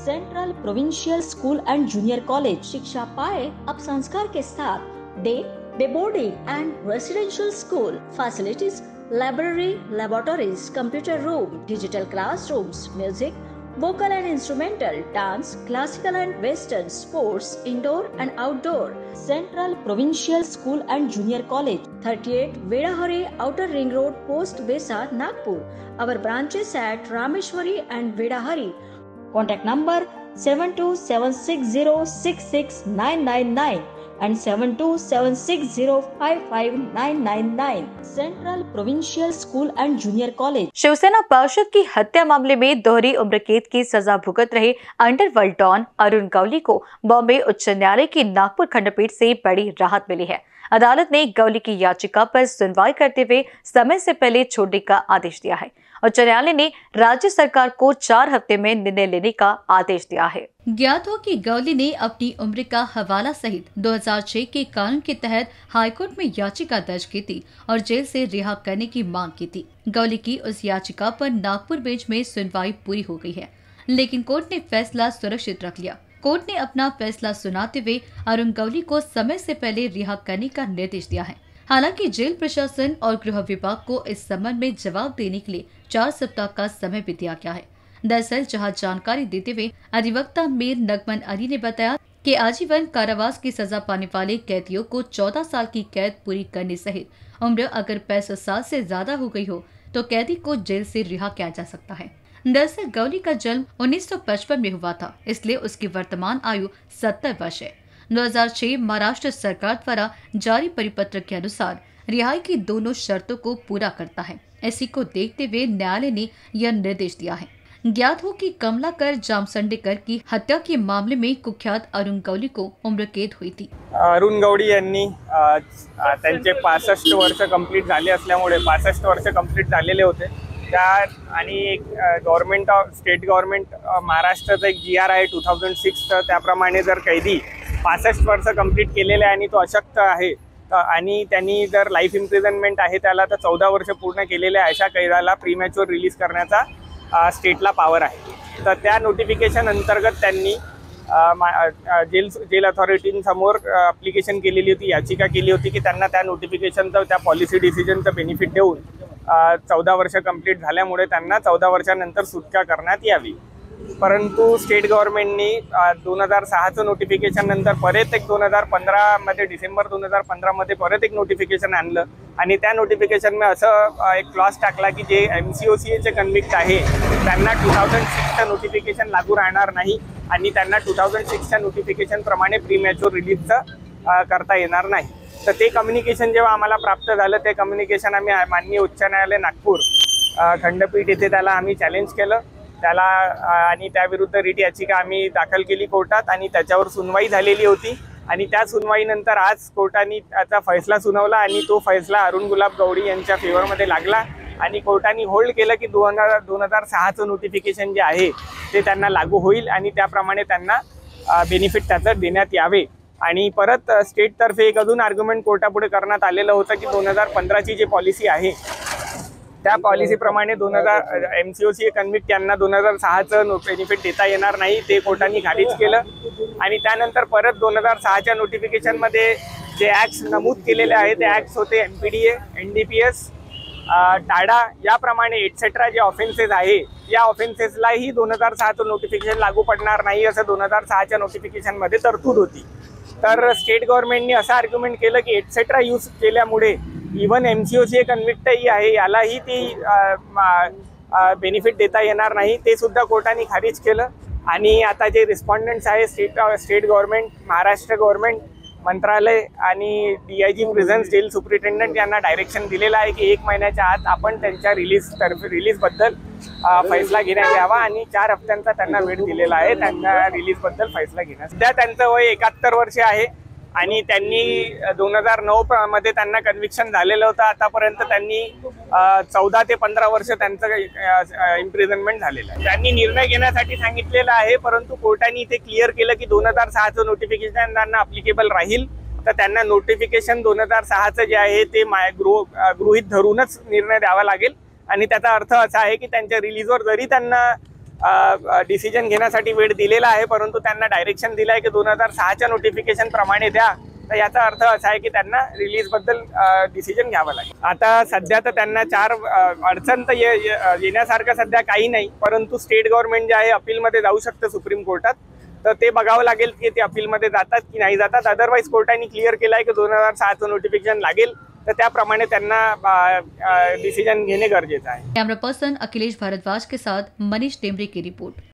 Central provincial school and junior college शिक्षा पाए अब संस्कार के साथ day boarding and residential school facilities, library, laboratories, computer room, digital classrooms, music, vocal and instrumental, dance, classical and western, sports, indoor and outdoor. Central Provincial School and Junior College, 38 Vedahari, Outer Ring Road, Post Besa, Nagpur. Our branches at Rameshwari and Vedahari. Contact number 7276066999 and 7276055999. Central Provincial School and Junior College. Shiv Sena पार्षद की हत्या मामले में दोहरी उम्र कैद की सजा भुगत रहे अंडरवर्ल्ड डॉन अरुण गौली को बॉम्बे उच्च न्यायालय की नागपुर खंडपीठ से बड़ी राहत मिली है। अदालत ने गौली की याचिका पर सुनवाई करते हुए समय से पहले छोड़ने का आदेश दिया है। उच्च न्यायालय ने राज्य सरकार को 4 हफ्ते में निर्णय लेने का आदेश दिया है। ज्ञात हो कि गौली ने अपनी उम्र का हवाला सहित 2006 के कानून के तहत हाईकोर्ट में याचिका दर्ज की थी और जेल से रिहा करने की मांग की थी। गौली की उस याचिका पर नागपुर बेंच में सुनवाई पूरी हो गई है, लेकिन कोर्ट ने फैसला सुरक्षित रख लिया। कोर्ट ने अपना फैसला सुनाते हुए अरुण गौली को समय से पहले रिहा करने का निर्देश दिया है। हालांकि जेल प्रशासन और गृह विभाग को इस संबंध में जवाब देने के लिए 4 सप्ताह का समय भी दिया गया है। दरअसल जहां जानकारी देते हुए अधिवक्ता मीर नगमन अली ने बताया कि आजीवन कारावास की सजा पाने वाले कैदियों को 14 साल की कैद पूरी करने सहित उम्र अगर 65 साल से ज्यादा हो गई हो तो कैदी को जेल से रिहा किया जा सकता है। दरअसल गौली का जन्म 1955 में हुआ था, इसलिए उसकी वर्तमान आयु 70 वर्ष है। 2006 महाराष्ट्र सरकार द्वारा जारी परिपत्र के अनुसार रिहाई की दोनों शर्तों को पूरा करता है। इसी को देखते हुए न्यायालय ने यह निर्देश दिया है। ज्ञात हो कि कमलाकर जामसंडेकर की हत्या के मामले में कुख्यात अरुण गौली को उम्र कैद हुई थी। अरुण गौडी यांनी त्यांचे 65 वर्ष कंप्लीट झाले असल्यामुळे 65 वर्ष कंप्लीट झालेले होते त्या आणि एक गव्हर्नमेंट ऑफ स्टेट गव्हर्नमेंट महाराष्ट्राचा एक GR आहे 2006 त्याप्रमाणे जर कैदी 65 वर्ष कंप्लीट केलेले आणि तो अशक्त आहे आणि त्यांनी जर लाईफ इम्प्रिझनमेंट आहे त्याला तर 14 वर्ष पूर्ण केलेले अशा कैद्याला प्रीमॅच्युअर रिलीज करण्याचा स्टेटला पॉवर आहे। तर त्या नोटिफिकेशन अंतर्गत त्यांनी जेल अथॉरिटींसमोर ॲप्लिकेशन केलेली होती, याचिका केली होती की त्यांना त्या नोटिफिकेशनचं त्या पॉलिसी डिसिजनचं बेनिफिट देऊन 14 वर्ष कंप्लीट झाल्यामुळे त्यांना 14 वर्षानंतर सुटका करण्यात यावी। परंतु स्टेट गव्हर्नमेंटनी 2006चं नोटिफिकेशन नंतर परत एक 2015 मध्ये डिसेंबर 2015 मध्ये परत एक नोटिफिकेशन आणलं आणि त्या नोटिफिकेशनमध्ये असं एक क्लॉज टाकला की जे MCOCAचे कन्व्हिक्ट आहे त्यांना 2006चं नोटिफिकेशन लागू राहणार नाही आणि त्यांना 2006च्या नोटिफिकेशन प्रमाणे प्रीमॅच्युअर रिलीजचं करता येणार नाही। तर ते कम्युनिकेशन जेव्हा आम्हाला प्राप्त झालं ते कम्युनिकेशन आम्ही माननीय उच्च न्यायालय नागपूर खंडपीठ येथे त्याला आम्ही चॅलेंज केलं त्याला आणि त्याविरुद्ध रिट याचिका आम्ही दाखल केली कोर्टात आणि त्याच्यावर सुनवाई झालेली होती आणि त्या सुनवाईनंतर आज कोर्टाने त्याचा फैसला सुनावला आणि तो फैसला अरुण गुलाब गौडी यांच्या फेवरमध्ये लागला आणि कोर्टाने होल्ड केलं की 2006चं नोटिफिकेशन जे आहे ते त्यांना लागू होईल आणि त्याप्रमाणे त्यांना बेनिफिट त्याचं देण्यात यावे। आणि परत स्टेटतर्फे एक अजून आर्ग्युमेंट कोर्टापुढे करण्यात आलेलं होतं की 2015ची जी पॉलिसी आहे त्या पॉलिसीप्रमाणे MCOCA कन्व्हिक्ट यांना 2006चं बेनिफिट देता येणार नाही ते कोर्टाने खारिज केलं आणि त्यानंतर परत 2006च्या नोटिफिकेशनमध्ये जे ॲक्ट्स नमूद केलेले आहे ते ॲक्ट्स होते MPDA, NDPS, टाडा याप्रमाणे एटसेट्रा जे ऑफेन्सेस आहे या ऑफेन्सेसलाही 2006चं नोटिफिकेशन लागू पडणार नाही असं 2006च्या नोटिफिकेशनमध्ये तरतूद होती। तर स्टेट गव्हर्नमेंटने असं आर्ग्युमेंट केलं की एटसेट्रा यूज केल्यामुळे इवन MCOCA कन्व्हिक्टही आहे यालाही ती बेनिफिट देता येणार नाही ते सुद्धा कोर्टाने खारिज केलं आणि आता जे रिस्पॉन्डंट्स आहे स्टेट गव्हर्नमेंट, महाराष्ट्र गव्हर्नमेंट, मंत्रालय आणि DIG प्रिझन्स जेल सुपरिटेंडंट यांना डायरेक्शन दिलेलं आहे की 1 महिन्याच्या आत आपण त्यांच्या रिलीजबद्दल फैसला घेण्यात यावा आणि 4 हफ्त्यांचा त्यांना वेळ दिलेला आहे त्यांना रिलीजबद्दल फैसला घेण्यास। सध्या त्यांचं वय 71 वर्ष आहे आणि त्यांनी 2009 मध्ये त्यांना कन्व्हिक्शन झालेलं होतं। आतापर्यंत त्यांनी 14 ते 15 वर्ष त्यांचं इम्प्रिझनमेंट झालेलं आहे। त्यांनी निर्णय घेण्यासाठी सांगितलेलं आहे परंतु कोर्टाने इथे क्लिअर केलं की 2006चं नोटिफिकेशन त्यांना अप्लिकेबल राहील तर त्यांना नोटिफिकेशन 2006चं जे आहे ते गृहीत धरूनच निर्णय द्यावा लागेल आणि त्याचा अर्थ असा आहे की त्यांच्या रिलीजवर जरी त्यांना डिसिजन घेण्यासाठी वेळ दिलेला आहे, परंतु त्यांना डायरेक्शन दिलं आहे की 2006च्या नोटिफिकेशन प्रमाणे द्या. तर याचा अर्थ असा आहे की त्यांना रिलीज बद्दल डिसिजन घ्यावं लागेल. आता सध्या तर त्यांना 4 अडचण तर येण्यासारखं सध्या काही नाही, परंतु स्टेट गव्हर्नमेंट जे आहे अपीलमध्ये जाऊ शकतं सुप्रीम कोर्टात. तर ते बघावं लागेल की ते अपीलमध्ये जातात की नाही जातात. अदरवाईज कोर्टाने क्लिअर केलं आहे की 2006चं नोटिफिकेशन लागेल, तर त्याप्रमाणे त्यांना डिसिजन घेणे गरजेचं आहे. कैमरा पर्सन अखिलेश भारद्वाज के साथ मनीष टेमरे की रिपोर्ट.